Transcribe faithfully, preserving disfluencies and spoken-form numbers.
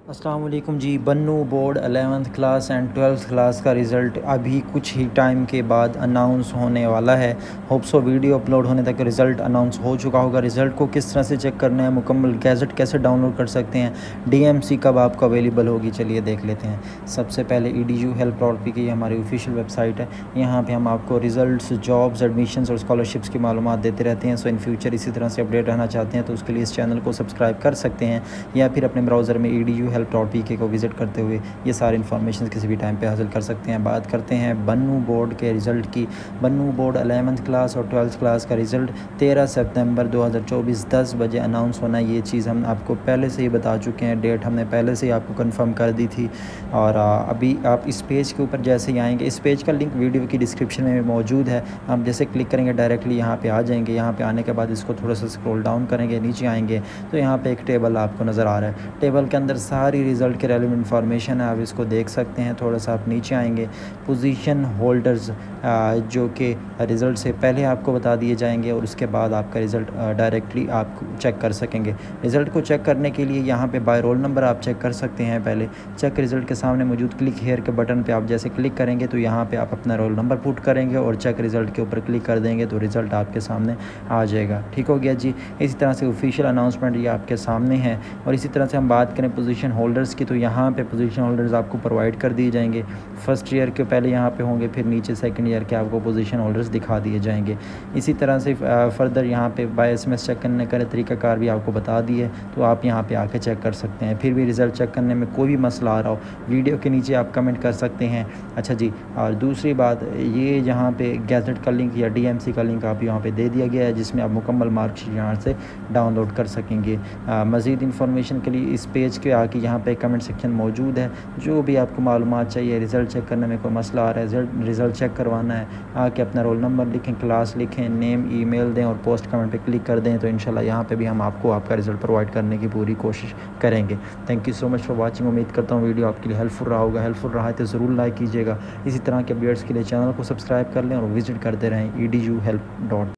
अस्सलाम वालेकुम जी। Bannu board eleventh class and twelfth class का रिज़ल्ट अभी कुछ ही टाइम के बाद अनाउंस होने वाला है। होप सो वीडियो अपलोड होने तक रिज़ल्ट अनाउंस हो चुका होगा। रिज़ल्ट को किस तरह से चेक करना है, मुकम्मल गैजेट कैसे डाउनलोड कर सकते हैं, डीएमसी कब आपको अवेलेबल होगी, चलिए देख लेते हैं। सबसे पहले ईडीयू हेल्प डॉट पी की हमारी ऑफिशियल वेबसाइट है। यहाँ पे हम आपको रिज़ल्ट्स, जॉब्स, एडमिशन्स और स्कॉलरशिप्स की मालूमात देते रहते हैं। सो इन फ्यूचर इसी तरह से अपडेट रहना चाहते हैं तो उसके लिए इस चैनल को सब्सक्राइब कर सकते हैं या फिर अपने ब्राउज़र में ईडीयू हेल्प डॉट पी के को विज़िट करते हुए ये सारी इन्फॉर्मेशन किसी भी टाइम पे हासिल कर सकते हैं। बात करते हैं बन्नू बोर्ड के रिज़ल्ट की। बन्नू बोर्ड एलेवंथ क्लास और ट्वेल्थ क्लास का रिज़ल्ट तेरह सितंबर दो हज़ार चौबीस दस बजे अनाउंस होना है। ये चीज़ हम आपको पहले से ही बता चुके हैं, डेट हमने पहले से ही आपको कंफर्म कर दी थी। और अभी आप इस पेज के ऊपर जैसे ही आएंगे, इस पेज का लिंक वीडियो की डिस्क्रिप्शन में मौजूद है। आप जैसे क्लिक करेंगे डायरेक्टली यहाँ पे आ जाएंगे। यहाँ पे आने के बाद इसको थोड़ा सा स्क्रॉल डाउन करेंगे, नीचे आएंगे तो यहाँ पे एक टेबल आपको नज़र आ रहा है। टेबल के अंदर सारी रिज़ल्ट के रेलेवेंट इन्फॉर्मेशन है, आप इसको देख सकते हैं। थोड़ा सा आप नीचे आएंगे, पोजीशन होल्डर्स जो कि रिज़ल्ट से पहले आपको बता दिए जाएंगे और उसके बाद आपका रिज़ल्ट डायरेक्टली आप चेक कर सकेंगे। रिज़ल्ट को चेक करने के लिए यहाँ पे बाय रोल नंबर आप चेक कर सकते हैं। पहले चेक रिज़ल्ट के सामने मौजूद क्लिक हेयर के बटन पे आप जैसे क्लिक करेंगे तो यहाँ पे आप अपना रोल नंबर पुट करेंगे और चेक रिज़ल्ट के ऊपर क्लिक कर देंगे तो रिज़ल्ट आपके सामने आ जाएगा। ठीक हो गया जी। इसी तरह से ऑफिशियल अनाउंसमेंट ये आपके सामने है। और इसी तरह से हम बात करें पोजीशन होल्डर्स की तो यहाँ पे पोजीशन होल्डर्स आपको प्रोवाइड कर दिए जाएंगे। फर्स्ट ईयर के पहले यहाँ पे होंगे, फिर नीचे सेकंड ईयर के आपको पोजीशन होल्डर्स दिखा दिए जाएंगे। इसी तरह से फर्दर यहाँ पे बाय एसएमएस चेक करने का तरीकाकार भी आपको बता दिए तो आप यहाँ पे आके चेक कर सकते हैं। फिर भी रिज़ल्ट चेक करने में कोई भी मसला आ रहा हो, वीडियो के नीचे आप कमेंट कर सकते हैं। अच्छा जी, और दूसरी बात ये यहाँ पे गैजेट का लिंक या डीएमसी का लिंक आप यहाँ पे दे दिया गया है जिसमें आप मुकम्मल मार्कशीट यहाँ से डाउनलोड कर सकेंगे। मज़ीद इन्फॉर्मेशन के लिए इस पेज के आके यहाँ पे कमेंट सेक्शन मौजूद है। जो भी आपको मालूमात चाहिए, रिज़ल्ट चेक करने में कोई मसला आ रहा है, रिज़ल्ट चेक करवाना है, आके अपना रोल नंबर लिखें, क्लास लिखें, नेम ईमेल दें और पोस्ट कमेंट पे क्लिक कर दें तो इंशाल्लाह यहाँ पे भी हम आपको आपका रिज़ल्ट प्रोवाइड करने की पूरी कोशिश करेंगे। Thank you so much for watching. उम्मीद करता हूँ वीडियो आपके लिए हेल्पफुल रहा होगा। हेल्पफुल रहा है तो ज़रूर लाइक कीजिएगा। इसी तरह के अपडेट्स के लिए चैनल को सब्सक्राइब कर लें और विजिट करते रहें E D U help dot